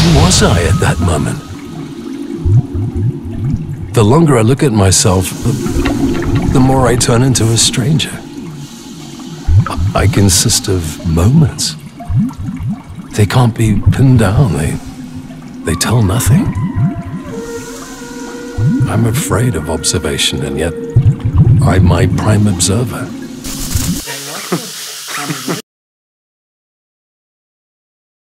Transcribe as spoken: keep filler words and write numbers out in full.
Who was I at that moment? The longer I look at myself, the, the more I turn into a stranger. I consist of moments. They can't be pinned down. They, they tell nothing. I'm afraid of observation, and yet I'm my prime observer.